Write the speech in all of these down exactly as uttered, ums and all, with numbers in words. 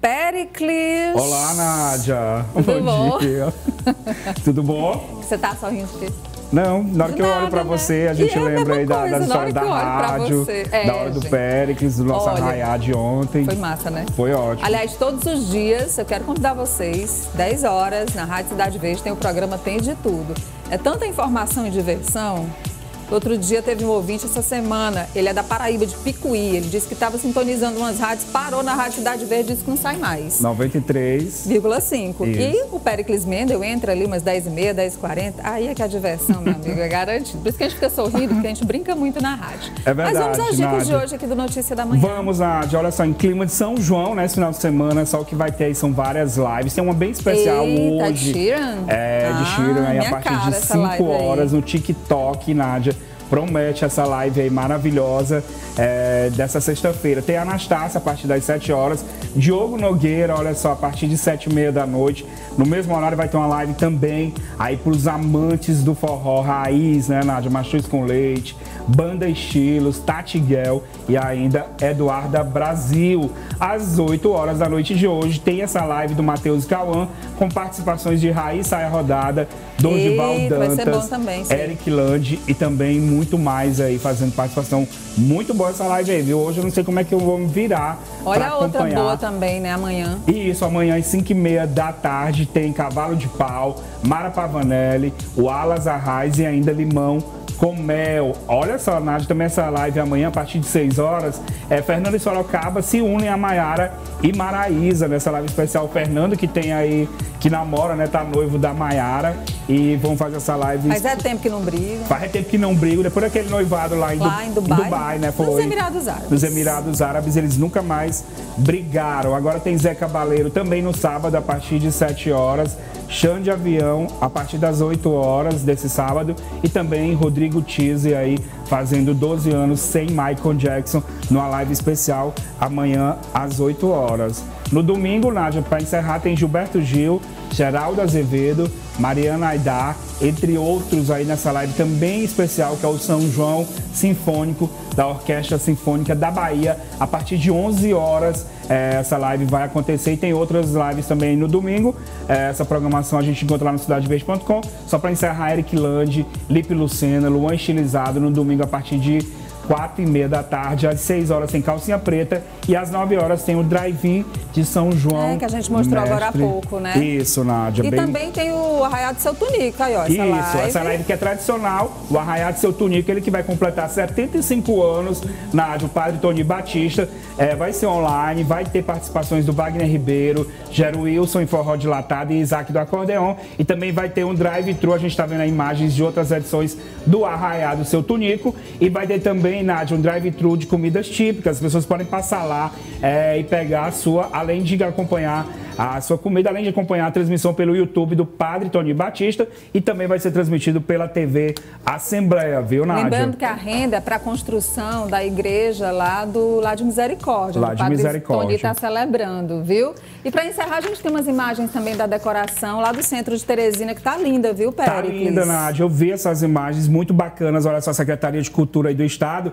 Péricles. Olá, Nádia. Tudo bom? Bom dia. Tudo bom? Você tá sorrindo de quê? Não, na hora De que eu nada, olho pra né? você, a gente E é a lembra aí mesma da, coisa, das na hora histórias que da eu olho pra rádio, você. da É, hora do gente. Péricles, do nosso Olha, arraiá de ontem. Foi massa, né? Foi ótimo. Aliás, todos os dias eu quero convidar vocês, dez horas, na Rádio Cidade Verde, tem o programa Tem de Tudo. É tanta informação e diversão. Outro dia teve um ouvinte essa semana, ele é da Paraíba, de Picuí, ele disse que estava sintonizando umas rádios, parou na Rádio Cidade Verde e disse que não sai mais. noventa e três vírgula cinco. Isso. E o Péricles Mendel entra ali umas dez e meia, dez e quarenta. Aí é que a diversão, meu amigo, é garantido. Por isso que a gente fica sorrindo, porque a gente brinca muito na rádio. É verdade, Mas vamos às dicas Nádia. de hoje aqui do Notícia da Manhã. Vamos, Nádia. Olha só, em clima de São João, né, esse final de semana, só o que vai ter aí são várias lives. Tem uma bem especial Eita, hoje. Sheeran? É, de Ah, Sheeran, aí a minha partir cara de essa cinco live aí. horas no TikTok, Nádia. Promete essa live aí maravilhosa é, dessa sexta-feira. Tem a Anastácia a partir das sete horas. Diogo Nogueira, olha só, a partir de sete e meia da noite. No mesmo horário vai ter uma live também aí para os amantes do forró raiz, né, Nádia? Mastruz com Leite, Banda Estilos, Tati Guel e ainda Eduarda Brasil. Às oito horas da noite de hoje tem essa live do Matheus Cauã com participações de Raiz Saia Rodada, Dorival Eita, vai ser Dantas, bom também, sim. Eric Lande e também muito mais aí fazendo participação. Muito boa essa live aí, viu? Hoje eu não sei como é que eu vou me virar. Olha pra a outra acompanhar. boa também, né? Amanhã. E isso, amanhã às cinco e meia da tarde tem Cavalo de Pau, Mara Pavanelli, o Alas Arraes e ainda Limão com Mel. Olha só, Nádia, também essa live amanhã a partir de seis horas. É, Fernando e Sorocaba se unem a Maiara e Maraísa nessa live especial. O Fernando que tem aí, que namora, né? Tá noivo da Maiara e vão fazer essa live. Mas é tempo que não briga. Faz tempo que não brigam, depois daquele noivado lá em, Lá Du- em Dubai. Dubai, né? Foi Nos Emirados Árabes. Nos Emirados Árabes, eles nunca mais brigaram. Agora tem Zé Cabaleiro também no sábado, a partir de sete horas. Xande de Avião, a partir das oito horas desse sábado. E também Rodrigo Tise aí, fazendo doze anos sem Michael Jackson, numa live especial, amanhã às oito horas. No domingo, Nádia, para encerrar, tem Gilberto Gil, Geraldo Azevedo, Mariana Aidar, entre outros aí nessa live também especial, que é o São João Sinfônico da Orquestra Sinfônica da Bahia. A partir de onze horas, eh, essa live vai acontecer e tem outras lives também no domingo. Eh, essa programação a gente encontra lá no cidade verde ponto com. Só para encerrar, Eric Lande, Lipe Lucena, Luan Estilizado no domingo a partir de quatro e meia da tarde, às seis horas tem Calcinha Preta e às nove horas tem o Drive-In de São João. É, que a gente mostrou Mestre. agora há pouco, né? Isso, Nádia. E bem... também tem o Arraiá do Seu Tunico, aí ó, essa Isso, live. essa live que é tradicional, o Arraiá de Seu Tunico, ele que vai completar setenta e cinco anos, Nádia, o padre Tony Batista, é, vai ser online, vai ter participações do Wagner Ribeiro, Gero Wilson em forró dilatado e Isaac do acordeon, e também vai ter um drive-thru, a gente está vendo aí imagens de outras edições do Arraiá do Seu Tunico, e vai ter também, Nádia, um drive-thru de comidas típicas, as pessoas podem passar lá é, e pegar a sua, além de acompanhar a sua comida, além de acompanhar a transmissão pelo YouTube do Padre Tony Batista e também vai ser transmitido pela T V Assembleia, viu, Nádia? Lembrando que a renda é para a construção da igreja lá, do, lá de Misericórdia. Lá o de Padre Misericórdia. Tony está celebrando, viu? E para encerrar, a gente tem umas imagens também da decoração lá do centro de Teresina, que tá linda, viu, Péricles? Tá linda, Nádia. Eu vi essas imagens muito bacanas. Olha só, a Secretaria de Cultura aí do Estado,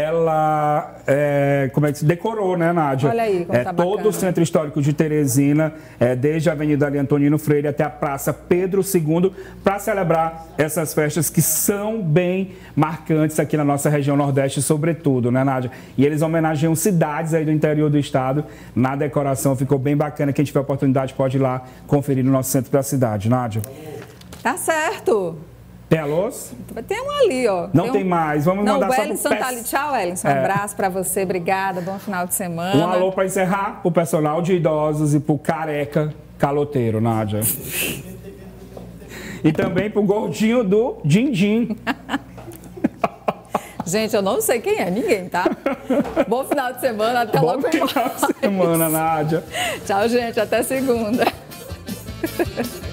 ela é, como é que se decorou, né, Nádia? Olha aí como é, tá todo bacana. o Centro Histórico de Teresina, é, desde a Avenida Ali Antonino Freire até a Praça Pedro segundo, para celebrar essas festas que são bem marcantes aqui na nossa região Nordeste, sobretudo, né, Nádia? E eles homenageiam cidades aí do interior do estado na decoração. Ficou bem bacana. Quem tiver oportunidade pode ir lá conferir no nosso centro da cidade, Nádia. Tá certo. Tem alôs? Tem um ali, ó. Não tem, tem um... mais. Vamos Não, mandar o só Wellington pro tá ali. Tchau, Wellington. Um É. abraço pra você. Obrigada. Bom final de semana. Um alô para encerrar pro personal de idosos e pro careca caloteiro, Nádia. E também pro gordinho do Dindim. Gente, eu não sei quem é, ninguém, tá? Bom final de semana. Até Bom logo final mais. de semana, Nádia. Tchau, gente. Até segunda.